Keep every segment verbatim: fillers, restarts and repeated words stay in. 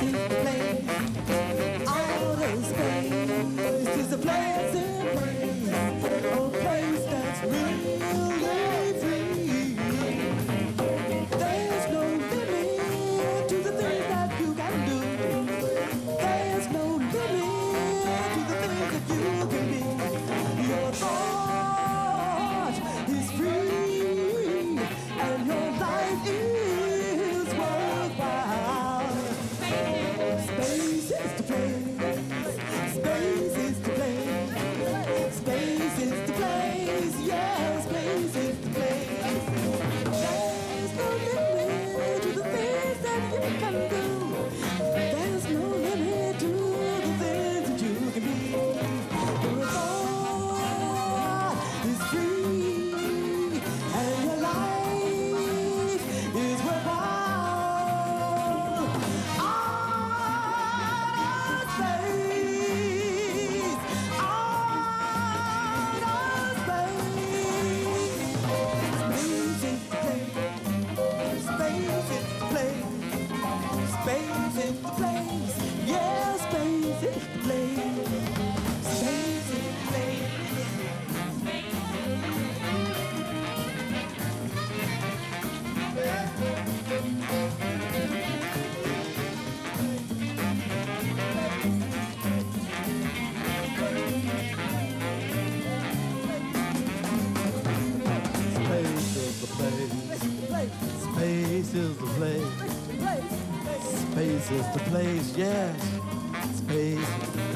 Space is the place. Space is the place, yes. Space.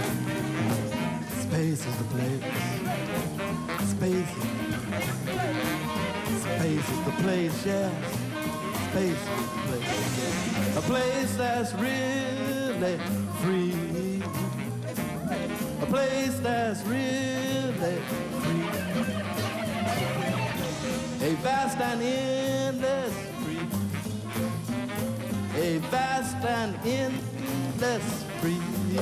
Space is the place. Space. Space is the place, yes. Space is the place. A place that's really free. A place that's really free. A vast and endless free. A vast and endless free.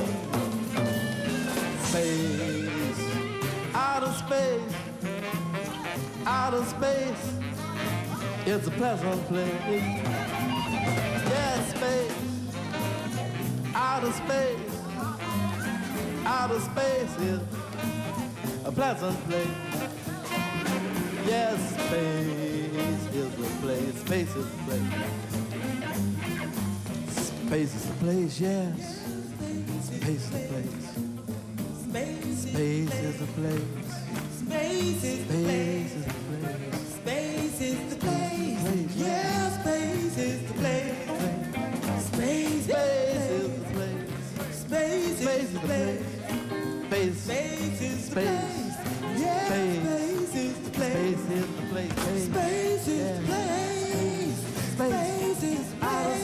Space, outer space, outer space. It's a pleasant place. Yes, space, outer space, outer space is a pleasant place. Yes, space is the place. Space is the place. Space is the place, yes. Space is the place. Space is the place. Space is the place. Space is the place. Yeah, space is the place. Space is the place. Space is the place. Space. Space is the place. Yeah, space is the place. Space is the place. Space is the place. Space is the place.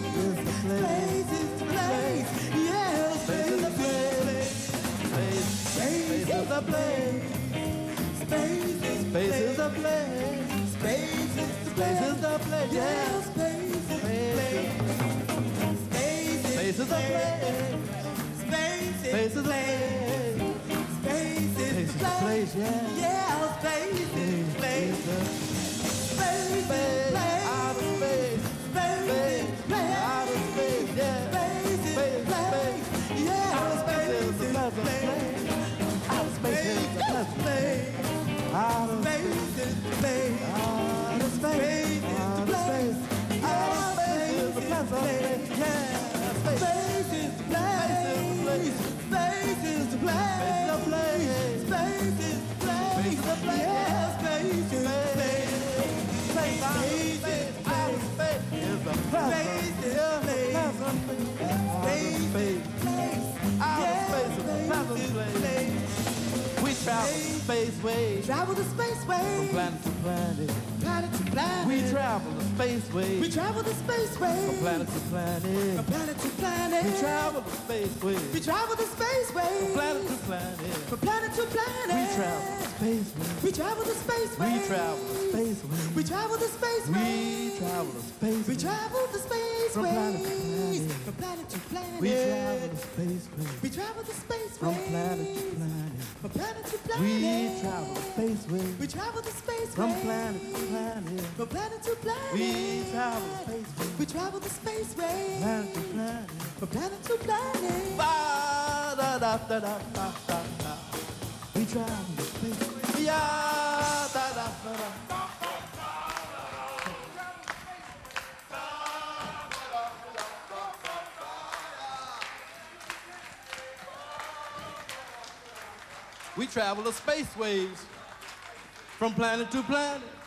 Space is the place. Yeah, space is the place. Space is the place. Space is the place. Space is the place. Space is the place. Space is the place. Yeah, space is the place. Space is the place. Space Space is is the the place. place. Space is the place. Yeah. Yeah, space is the place. Space is the place. Outer space. Space is the place. Outer space. Yeah. Space is the place. Yeah, space is the place. Outer space is the pleasant place. Outer Space is the place. Outer space. Outer space. Outer space is the pleasant place. Yeah. Space is the place. Space is the place. Space is the place. Yeah, space is the place. Space, outer space is the pleasant place. Outer space. Outer space is the pleasant place. We travel the spaceways. Travel the spaceways. From planet to planet. Planet to planet. We travel the spaceways. We travel the spaceways. From planet to planet. From planet to planet. We travel the spaceways. We travel the spaceways. From planet to planet. From planet to planet. We travel the spaceways. We travel the spaceways. We travel the spaceways. We travel the spaceways. We travel the spaceways. We travel the spaceways. From planet to planet. From planet to planet. We travel the spaceways. We travel the spaceways. From planet to planet. From planet to planet. We travel the spaceways. We travel the spaceways. From planet to planet. From planet to planet. We travel the spaceways. We travel the spaceways. Planet to planet. from planet to planet. Ba da da da da da da da. We travel to space. Yeah, da da da da. We travel the space waves from planet to planet.